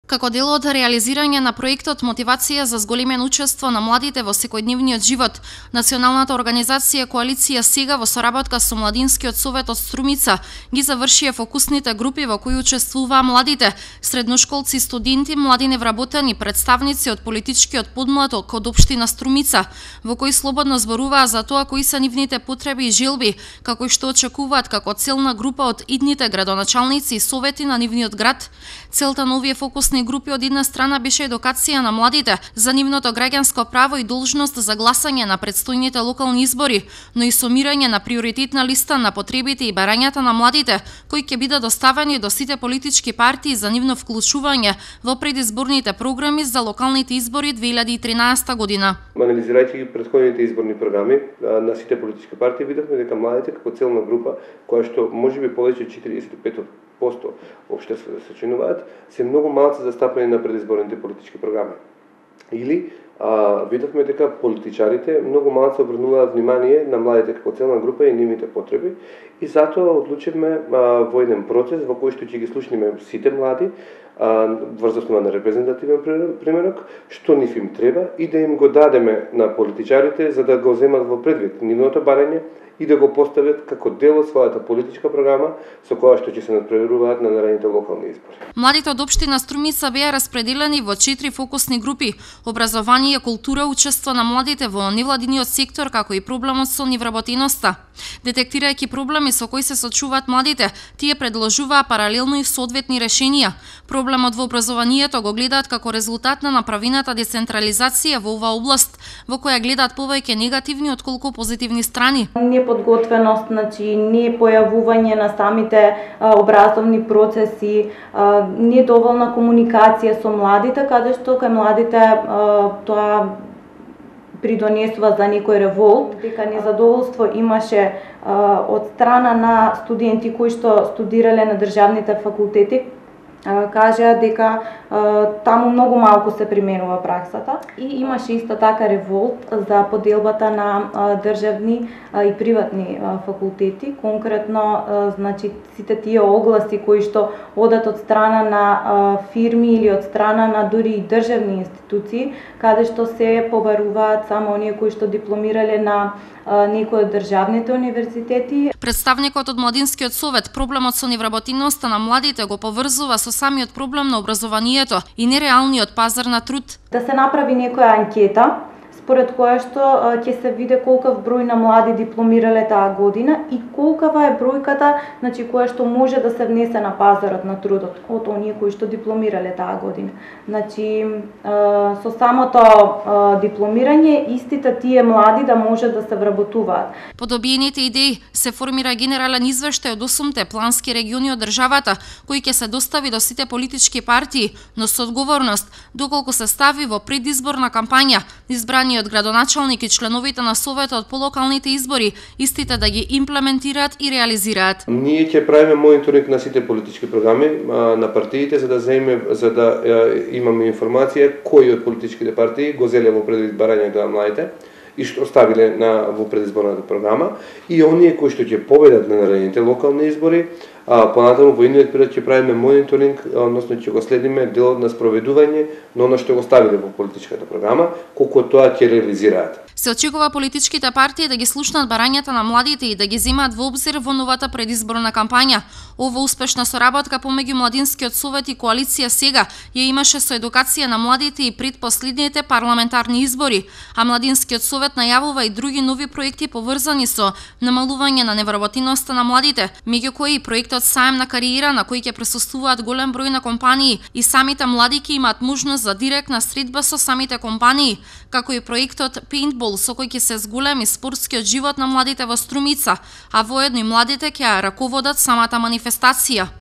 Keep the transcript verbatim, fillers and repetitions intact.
Како дел од реализирање на проектот Мотивација за зголемен учество на младите во секојдневниот живот, Националната организација Коалиција Сега во соработка со Младинскиот совет од Струмица ги завршија фокусните групи во кои учествуваа младите, средношколци, студенти, млади невработени, представници од политичкиот подмладок од општина Струмица, во кои слободно зборуваа за тоа кои се нивните потреби и желби, како и што очекуваат како целна група од идните градоначалници и совети на нивниот град. Целта на овие фокусни групи од една страна беше едукација на младите за нивното граѓанско право и должност за гласање на предстојните локални избори, но и сумирање на приоритетна листа на потребите и барањата на младите, кои ќе бидат доставени до сите политички партии за нивно вклучување во предизборните програми за локалните избори две илјади и тринаесетта година. Анализирајќи ги претходните изборни програми на сите политички партии, видовме дека младите како целна група, која што можеби повеќе од четириесет и пет посто општество да се членуваат, се многу малку застапени на предизборните политички програми. Или а, видовме дека политичарите многу малку обрнуваат внимание на младите како целна група и нивните потреби, и затоа одлучивме а, во еден процес во кој што ќе ги слушнеме сите млади врз основа на репрезентативен примерок, што нив им треба и да им го дадеме на политичарите за да го земат во предвид нивното барање и да го поставят како дел од својата политичка програма со која што ќе се надпреваруваат на наредните локални избори. Младите од општина Струмица беа распределени во четири фокусни групи: образование, култура, учество на младите во невладиниот сектор, како и проблемот со невработеноста. Детектирајќи проблеми со кои се сочуваат младите, тие предложуваа паралелно и соодветни решенија. Проблемот во образованието го гледаат како резултат на направената децентрализација во оваа област, во која гледаат повеќе негативни отколку позитивни страни. Неподготвеност, значи не појавување на самите а, образовни процеси, а, недоволна комуникација со младите, каде што кај младите а, тоа придонесува за некој револт, дека незадоволство имаше а, од страна на студенти кои што студирале на државните факултети, кажа дека а, таму многу малку се применува праксата, и имаше исто така револт за поделбата на а, државни а, и приватни а, факултети, конкретно а, значи сите тие огласи кои што одат од страна на а, фирми или од страна на дури и државни институции, каде што се побаруваат само оние кои што дипломирале на некои од државните универзитети. Представникот од Младинскиот совет проблемот со невработеноста на младите го поврзува со самиот проблем на образованието и нереалниот пазар на труд. Да се направи некоја анкета според која што ќе се види колкав број на млади дипломирале таа година и колкава е бројката, значи која што може да се внесе на пазарот на трудот од оние кои што дипломирале таа година. Значи со самото дипломирање истите тие млади да може да се вработуваат. По добиените идеи се формира генерален извештај од осумте плански региони од државата, кој ќе се достави до сите политички партии, но со одговорност доколку се стави во предизборна кампања избрани од градоначалник и членовите на советот по локалните избори, истите да ги имплементираат и реализираат. Ние ќе правиме мониторинг на сите политички програми а, на партиите за да земе за да а, имаме информација кои од политичките партии го зеле во предизбарањето на младите и што оставиле на во предизборната програма, и оние кои што ќе победат на наредните локални избори. А, понатаму во идниот период ќе правиме мониторинг, односно ќе го следиме делот на спроведување на оно што го ставиле во политичката програма, колку тоа ќе реализираат. Се очекува политичките партии да ги слушнат барањата на младите и да ги земаат во обзир во новата предизборна кампања. Ова успешна соработка помеѓу Младинскиот совет и Коалиција Сега ја имаше со едукација на младите и пред последните парламентарни избори, а Младинскиот совет најавува и други нови проекти поврзани со намалување на невработеноста на младите, меѓу кои и проектот Саем на кариера, на кој ќе присуствуваат голем број на компании и самите млади ќе имаат можност за директна средба со самите компании, како и проектот Paintball, со кој ќе се зголеми спортскиот живот на младите во Струмица, а воедно и младите ќе раководат самата манифестација.